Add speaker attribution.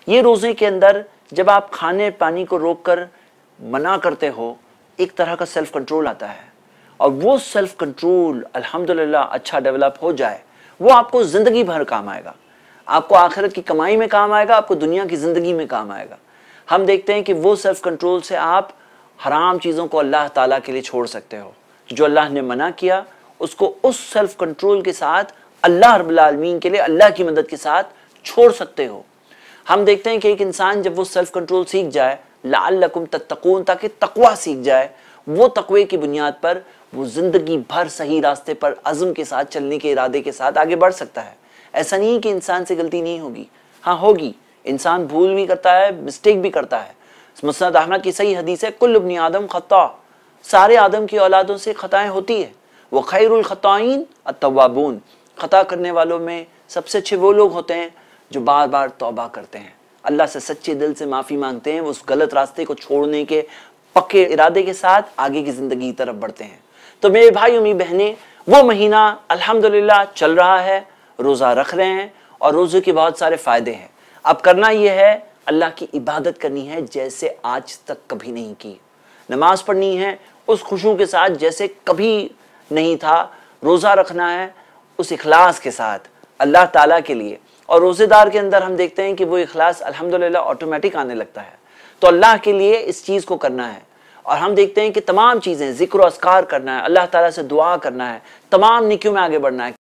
Speaker 1: ये रोज़े के अंदर जब आप खाने पानी को रोक कर मना करते हो, एक तरह का सेल्फ कंट्रोल आता है, और वो सेल्फ कंट्रोल अल्हम्दुलिल्लाह अच्छा डेवलप हो जाए, वो आपको ज़िंदगी भर काम आएगा। आपको आखिरत की कमाई में काम आएगा, आपको दुनिया की ज़िंदगी में काम आएगा। हम देखते हैं कि वो सेल्फ कंट्रोल से आप हराम चीज़ों को अल्लाह ताला के लिए छोड़ सकते हो। जो अल्लाह ने मना किया उसको उस सेल्फ कंट्रोल के साथ अल्लाह रब्बुल आलमीन के लिए, अल्लाह की मदद के साथ छोड़ सकते हो। हम देखते हैं कि एक इंसान जब वो सेल्फ कंट्रोल सीख जाए, लअल्लकुम तत्तकून, ताकि तकवा सीख जाए, वो तकवे की बुनियाद पर वो ज़िंदगी भर सही रास्ते पर अज़्म के साथ चलने के इरादे के साथ आगे बढ़ सकता है। ऐसा नहीं है कि इंसान से गलती नहीं होगी, हाँ होगी। इंसान भूल भी करता है, मिस्टेक भी करता है। मुस्नद अहमद की सही हदीस है, कुल्लु इब्नी आदम खता, सारे आदम की औलादों से खताएं होती है। वो खैरुल खताईन अत्तवाबून, खता करने वालों में सबसे अच्छे वो लोग होते हैं जो बार बार तौबा करते हैं, अल्लाह से सच्चे दिल से माफ़ी मांगते हैं, वो उस गलत रास्ते को छोड़ने के पक्के इरादे के साथ आगे की ज़िंदगी की तरफ बढ़ते हैं। तो मेरे भाई और मेरी बहनें, वो महीना अल्हम्दुलिल्लाह चल रहा है, रोज़ा रख रहे हैं और रोज़े के बहुत सारे फ़ायदे हैं। अब करना ये है, अल्लाह की इबादत करनी है जैसे आज तक कभी नहीं की। नमाज़ पढ़नी है उस खुशू के साथ जैसे कभी नहीं था। रोज़ा रखना है उस इखलास के साथ अल्लाह ताला के लिए। और रोज़ेदार के अंदर हम देखते हैं कि वो इखलास अल्हम्दुलिल्लाह ऑटोमेटिक आने लगता है। तो अल्लाह के लिए इस चीज़ को करना है। और हम देखते हैं कि तमाम चीज़ें, ज़िक्र और अस्कार करना है, अल्लाह ताला से दुआ करना है, तमाम नेकियों में आगे बढ़ना है।